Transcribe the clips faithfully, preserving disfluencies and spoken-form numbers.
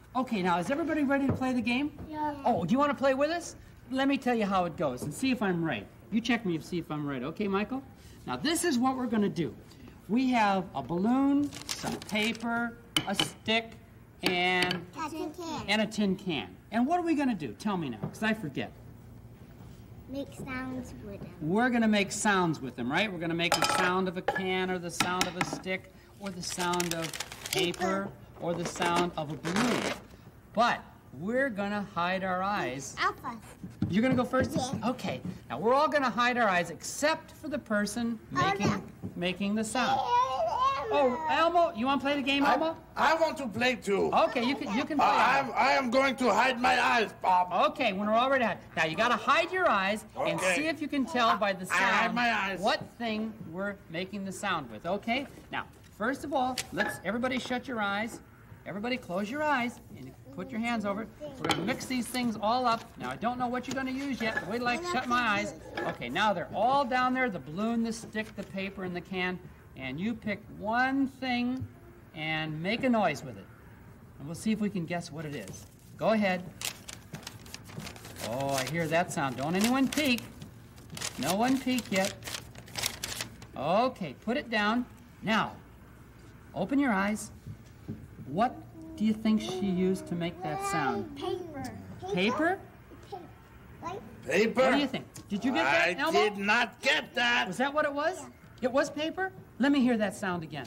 Okay, now, is everybody ready to play the game? Yeah. Oh, do you want to play with us? Let me tell you how it goes and see if I'm right. You check me and see if I'm right, okay, Michael? Now, this is what we're going to do. We have a balloon, some paper, a stick, and, A tin can. and a tin can. And what are we going to do? Tell me now, because I forget. Make sounds with them. We're going to make sounds with them, right? We're going to make the sound of a can, or the sound of a stick, or the sound of paper, or the sound of a balloon. But we're going to hide our eyes. I'll first. You're going to go first? Yeah. Okay. Now, we're all going to hide our eyes except for the person making, no. making the sound. Oh, Elmo, you want to play the game, Elmo? I, I want to play too. Okay, you can you can Uh, play. I'm, I am going to hide my eyes, Bob. Okay, when we're all ready to hide. Now, you got to hide your eyes and Okay. see if you can tell by the I hide sound my eyes. what thing we're making the sound with, okay? Now, first of all, let's everybody shut your eyes. Everybody close your eyes and put your hands over it. We're going to mix these things all up. Now, I don't know what you're going to use yet. Wait till I shut my eyes. Okay, now they're all down there, the balloon, the stick, the paper, and the can. And you pick one thing and make a noise with it. And we'll see if we can guess what it is. Go ahead. Oh, I hear that sound. Don't anyone peek. No one peek yet. Okay, put it down. Now, open your eyes. What do you think she used to make that sound? Paper. Paper? Right? Paper? What do you think? Did you get that, I Elmo? did not get that. Was that what it was? It was paper? Let me hear that sound again.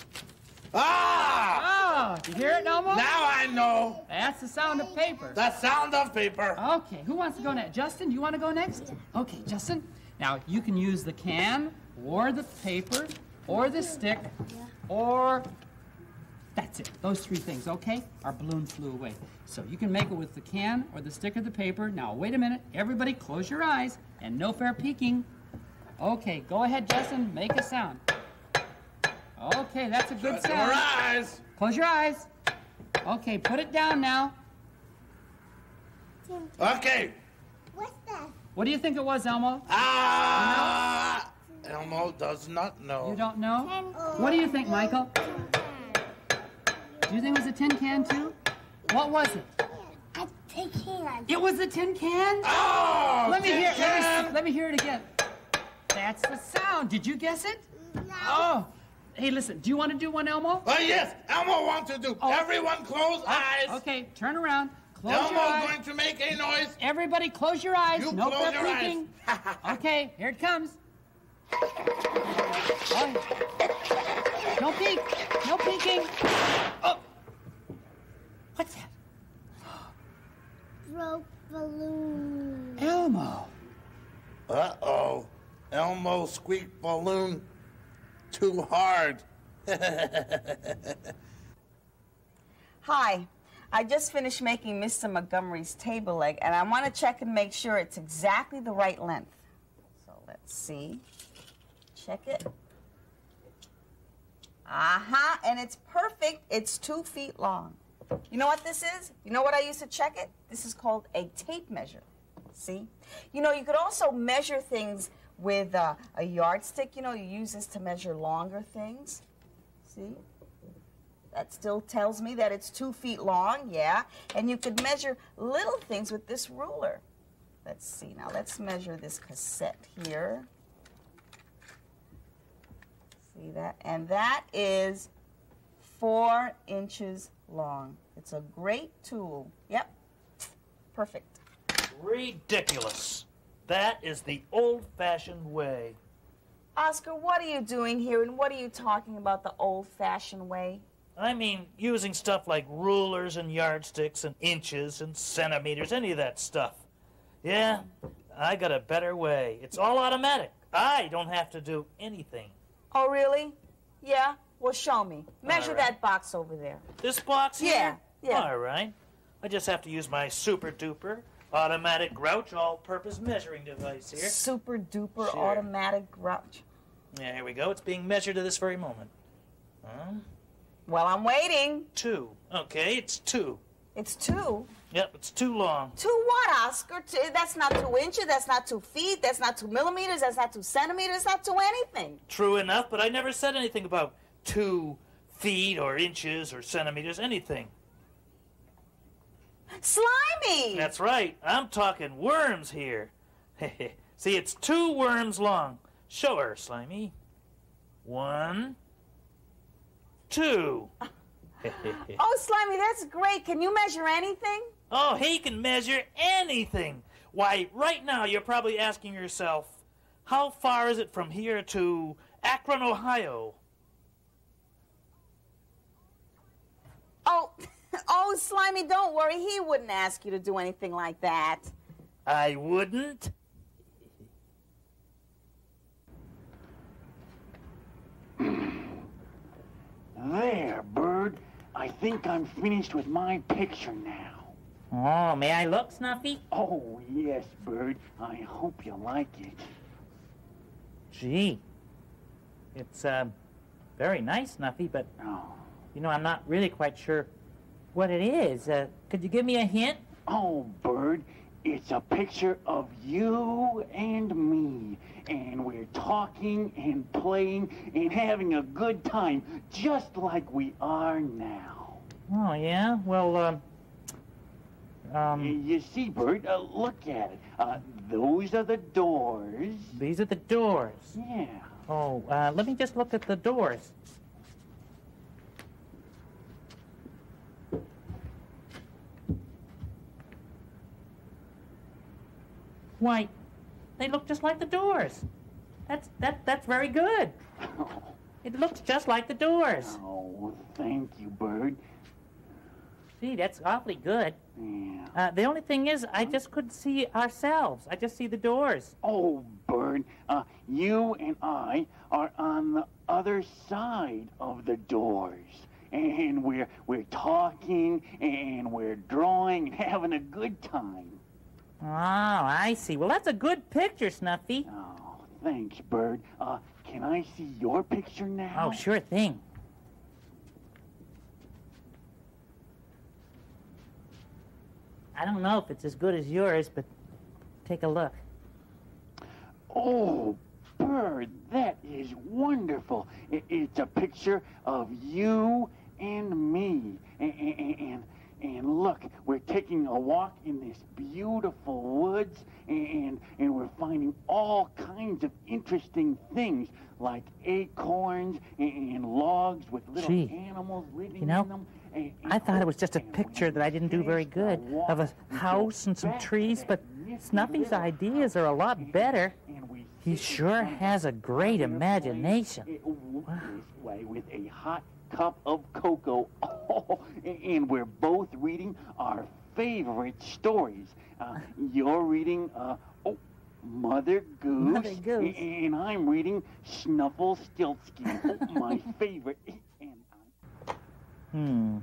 Ah! Oh, did you hear it, Elmo? Now I know. That's the sound of paper. The sound of paper. Okay, who wants to go next? Justin, do you want to go next? Okay, Justin. Now, you can use the can, or the paper, or the stick, or... That's it. Those three things, okay? Our balloon flew away. So you can make it with the can, or the stick, or the paper. Now, wait a minute. Everybody close your eyes, and no fair peeking. Okay, go ahead, Justin. Make a sound. Okay, that's a good Shut sound. your eyes. Close your eyes. Okay, put it down now. Okay. What's that? What do you think it was, Elmo? Ah! Elmo does not know. You don't know? Ten. What do you think, Michael? Do you think it was a tin can, too? What was it? A tin can. It was a tin can? Oh! Let me tin hear can. let me, let me hear it again. That's the sound. Did you guess it? No. Oh. Hey, listen, do you want to do one, Elmo? Oh, yes. Elmo wants to do. Oh. Everyone close eyes. Okay, turn around. Close Elmo's your eyes. going to make a noise. Everybody close your eyes. You no close fair your peeking. eyes. Okay, here it comes. Oh. No peek. No peeking. Oh. What's that? Broke balloon. Elmo. Uh-oh. Elmo squeaked balloon too hard. Hi, I just finished making Mister Montgomery's table leg, and I want to check and make sure it's exactly the right length. So let's see. Check it. Uh-huh, and it's perfect. It's two feet long. You know what this is? You know what I used to check it? This is called a tape measure. See? You know, you could also measure things with uh, a yardstick. You know, you use this to measure longer things. See? That still tells me that it's two feet long, yeah. And you could measure little things with this ruler. Let's see, now let's measure this cassette here. See that? And that is four inches long. It's a great tool. Yep, perfect. Ridiculous. That is the old-fashioned way. Oscar, what are you doing here, and what are you talking about the old-fashioned way? I mean, using stuff like rulers and yardsticks and inches and centimeters, any of that stuff. Yeah, I got a better way. It's all automatic. I don't have to do anything. Oh, really? Yeah? Well, show me. Measure All right. that box over there. This box here? Yeah, yeah. All right. I just have to use my super-duper automatic grouch all-purpose measuring device here. Super-duper Sure. automatic grouch. Yeah, here we go. It's being measured at this very moment. Um, Well, I'm waiting. two. Okay, it's two. It's two. Yep, it's too long. Two what, Oscar? Two, that's not two inches. That's not two feet. That's not two millimeters. That's not two centimeters. That's not two anything. True enough, but I never said anything about two feet or inches or centimeters, anything. Slimy! That's right. I'm talking worms here. See, it's two worms long. Show her, Slimy. One, two. Oh, Slimy, that's great. Can you measure anything? Oh, he can measure anything. Why, right now you're probably asking yourself, how far is it from here to Akron, Ohio? Oh, oh, Slimy, don't worry. He wouldn't ask you to do anything like that. I wouldn't. There, Bird. I think I'm finished with my picture now. Oh, may I look, Snuffy? Oh, yes, Bird. I hope you like it. Gee, it's, uh, very nice, Snuffy, but, Oh. you know, I'm not really quite sure what it is. Uh, could you give me a hint? Oh, Bird, it's a picture of you and me. And we're talking and playing and having a good time, just like we are now. Oh, yeah? Well, um... Y- Um, You see, Bird, uh, look at it. Uh, those are the doors. these are the doors. Yeah. Oh, uh, let me just look at the doors. Why, they look just like the doors. That's, that, that's very good. It looks just like the doors. Oh, thank you, Bird. Gee, that's awfully good. Yeah. Uh, the only thing is, I just couldn't see ourselves. I just see the doors. Oh, Bird, uh, you and I are on the other side of the doors. And we're, we're talking, and we're drawing, and having a good time. Oh, I see. Well, that's a good picture, Snuffy. Oh, thanks, Bird. Uh, can I see your picture now? Oh, sure thing. I don't know if it's as good as yours, but take a look. Oh, Bird, that is wonderful. I- It's a picture of you and me. And, and, and look, we're taking a walk in this beautiful woods, and, and we're finding all kinds of interesting things, like acorns and, and logs with little Gee, animals living you know, in them. And- and- I thought it was just a and picture when that I didn't do we very finish good, our walk, of a we go house and some back to trees, that but nifty Snuffy's little ideas are a house, lot and- better. and we He sit sure in has a great imagination. it- this way with a hot cup of cocoa. Oh, and we're both reading our favorite stories. Uh, you're reading, uh, oh, Mother Goose. Mother Goose. And I'm reading Snufflestiltskin, oh, my favorite. And I... Hmm.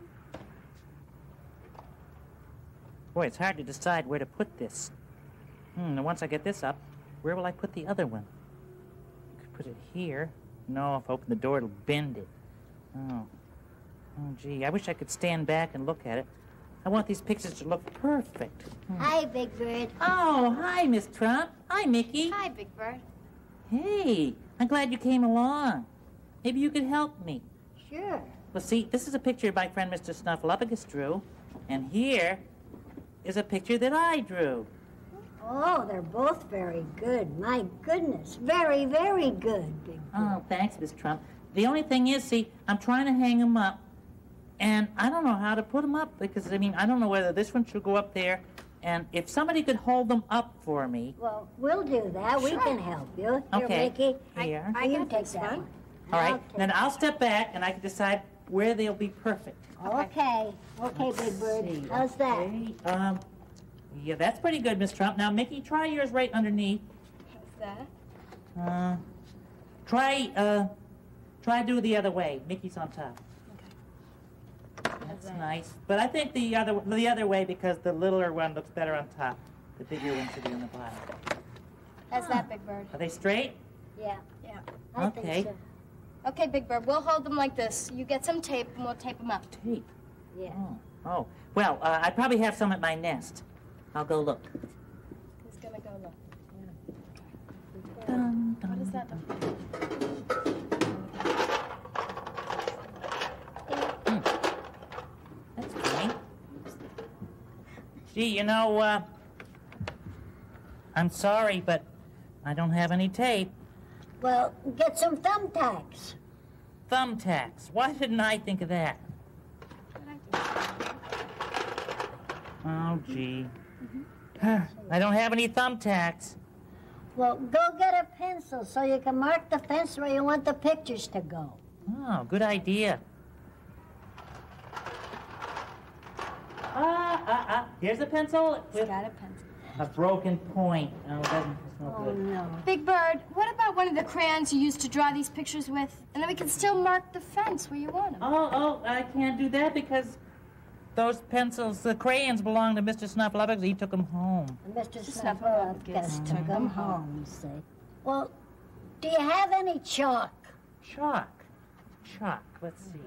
Boy, it's hard to decide where to put this. Hmm, and once I get this up, where will I put the other one? I could put it here. No, if I open the door, it'll bend it. Oh. Oh, gee, I wish I could stand back and look at it. I want these pictures to look perfect. Hmm. Hi, Big Bird. Oh, hi, Miss Trump. Hi, Mickey. Hi, Big Bird. Hey, I'm glad you came along. Maybe you could help me. Sure. Well, see, this is a picture my friend Mister Snuffleupagus drew, and here is a picture that I drew. Oh, they're both very good. My goodness. Very, very good, Big Bird. Oh, thanks, Miss Trump. The only thing is, see, I'm trying to hang them up, and I don't know how to put them up, because, I mean, I don't know whether this one should go up there, and if somebody could hold them up for me. Well, we'll do that. We can help you. Here, Okay. Mickey. Here. I, you take that one. All right, take then I'll step back, and I can decide where they'll be perfect. Okay. Okay, Big Bird. See, How's that? okay, Um, yeah, that's pretty good, Miss Trump. Now, Mickey, try yours right underneath. How's that? Uh, try, uh, try do the other way. Mickey's on top. That's nice. But I think the other the other way, because the littler one looks better on top. The bigger one should be on the bottom. How's that, Big Bird? Are they straight? Yeah. Yeah. I Okay. think so. Okay, Big Bird, we'll hold them like this. You get some tape and we'll tape them up. Tape. Yeah. Oh. Oh. Well, uh, I probably have some at my nest. I'll go look. Who's gonna go look? Dun, dun. What is that? That's funny. Gee, you know, uh, I'm sorry, but I don't have any tape. Well, get some thumbtacks. Thumbtacks. Why didn't I think of that? Oh, gee. I don't have any thumbtacks. Well, go get a pencil so you can mark the fence where you want the pictures to go. Oh, good idea. Ah, ah, ah. Here's a pencil with Got a pencil. a broken point. Oh, it doesn't, it's no Oh, good. no. Big Bird, what about one of the crayons you used to draw these pictures with? And then we can still mark the fence where you want them. Oh, oh, I can't do that because those pencils, the crayons belong to Mister Snuffleupagus. He took them home. And Mister Snuffleupagus Snuffleupagus took took them them home, see. Well, do you have any chalk? Chalk. Chalk. Let's see.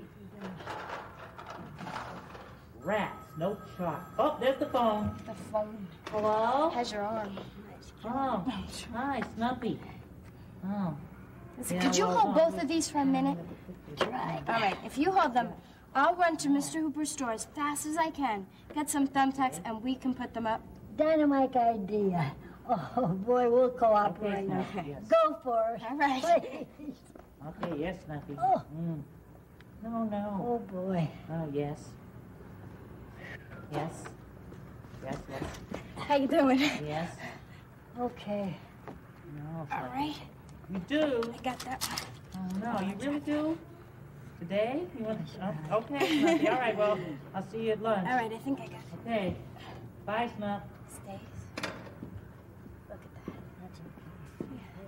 Rats. No chalk. Oh, there's the phone. The phone Hello? has your arm. Oh, hi, Snuffy. Oh. Listen, Yeah, could you well, hold no. both of these for a minute? Right. All right, if you hold them, I'll run to Mister Hooper's store as fast as I can, get some thumbtacks, and we can put them up. Dynamite idea. Oh, boy, we'll cooperate. Okay, Snuffy, yes. Go for it. All right. Please. Okay, yes, Snuffy. Oh. Mm. No, no. Oh, boy. Oh, yes. Yes. Yes, yes. How you doing? Yes. Okay. No, All Snuffy. right, You do? I got that. Oh, no, you really do? Today? You want oh, okay, Snuffy. All right, well, I'll see you at lunch. All right, I think I got it. Okay. Bye, Snuff. Stays. Look at that.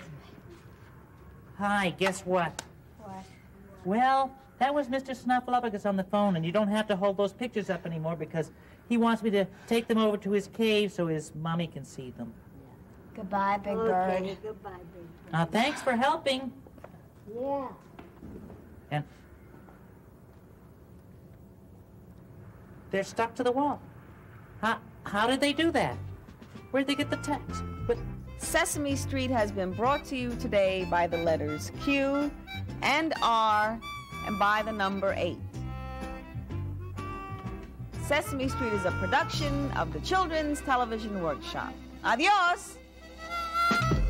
Hi, guess what? What? Well, that was Mister Snuffleupagus on the phone, and you don't have to hold those pictures up anymore because he wants me to take them over to his cave so his mommy can see them. Goodbye, Big Okay, Bird. goodbye, Big Bird. Uh, thanks for helping. Yeah. And they're stuck to the wall. How, how did they do that? Where'd they get the text? But Sesame Street has been brought to you today by the letters Q and R and by the number eight. Sesame Street is a production of the Children's Television Workshop. Adios!